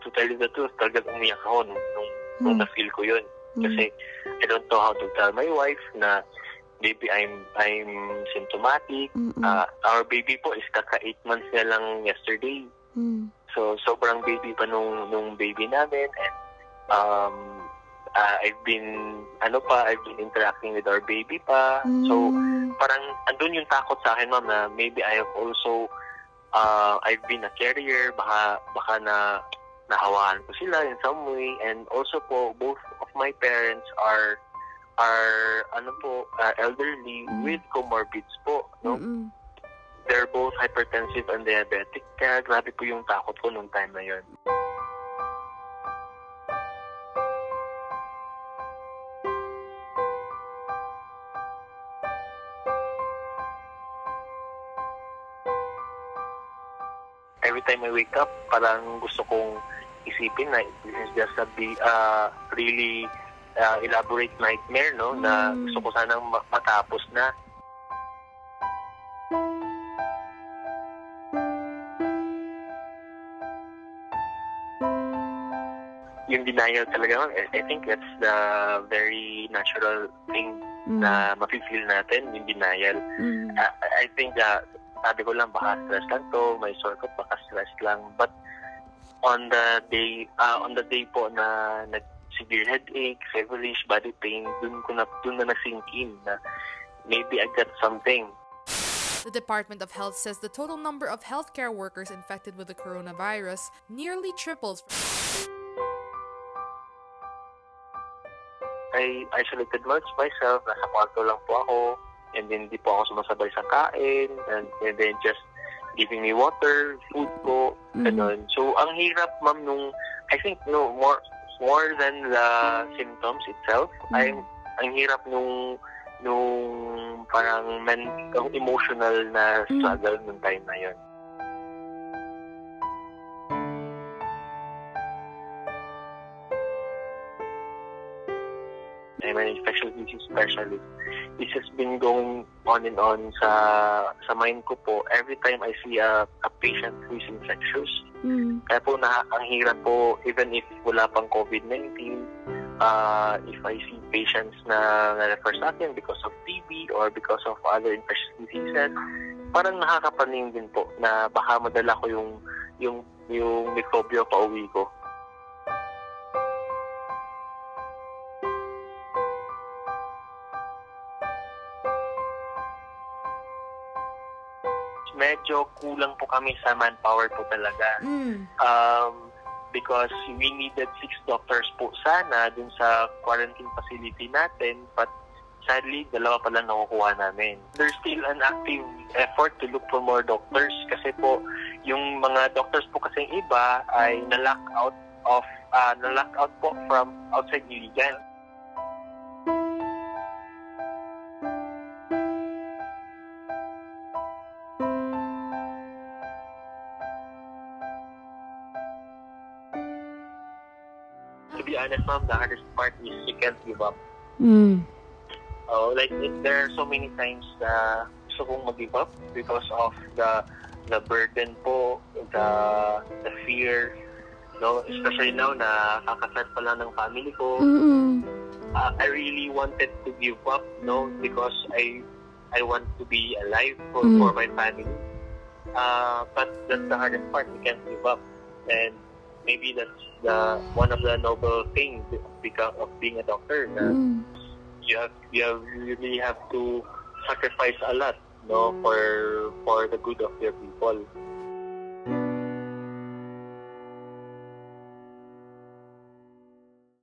to tell you the truth, talagang umiyak ako nung na-feel ko yun. Kasi I don't know how to tell my wife na baby, I'm symptomatic. Our baby po is kaka 8 months na lang yesterday. So sobrang baby pa nung baby namin, and I've been interacting with our baby pa. So parang andun yung takot sa akin, ma'am, na maybe I have also I've been a carrier, baka na nahawaan ko sila in some way. And also po, both of my parents are elderly with comorbids po, no? They're both hypertensive and diabetic. Kaya grabe po yung takot ko nung time na yun. Every time I wake up, parang gusto kong isipin na this is just a really elaborate nightmare, no? Na gusto ko sanang matapos na. Yung denial talaga, I think that's the very natural thing na mafe-feel natin, yung denial. I think sabi ko lang, baka stress lang to, may sort of baka stress lang. But on the day po na severe headache, feverish, body pain, dun na na-sink in na maybe I got something. The Department of Health says the total number of healthcare workers infected with the coronavirus nearly triples. I isolated myself, nasa kwarto lang po ako, and then hindi po ako sumasabay sa kain, and then just giving me water, food po, ganun. So, ang hirap, ma'am, I think, more than the symptoms itself, ang hirap nung parang emotional na struggle nung time na yun. I'm an infectious disease specialist. This has been going on and on sa mind ko po every time I see a patient who is infectious. Kaya po ang hirap po, even if wala pang COVID-19, if I see patients na refer sa akin because of TB or because of other infectious diseases, parang nakakapaning din po na baka madala ko yung mikrobyo pa uwi ko. Medyo kulang po kami sa manpower po talaga. Because we needed 6 doctors po sana dun sa quarantine facility natin, but sadly, 2 pa lang nakukuha namin. There's still an active effort to look for more doctors kasi po, yung mga doctors po kasing iba ay na-lock out po from outside Iligan. To be honest, ma'am, the hardest part is you can't give up. There are so many times na gusto kong mag-give up because of the burden po, the fear, no? Especially now na kakasal pa lang ng family ko. I really wanted to give up, no? Because I want to be alive for my family. But that's the hardest part. You can't give up, and maybe that's one of the noble things of being a doctor. You really have to sacrifice a lot, no, for the good of your people.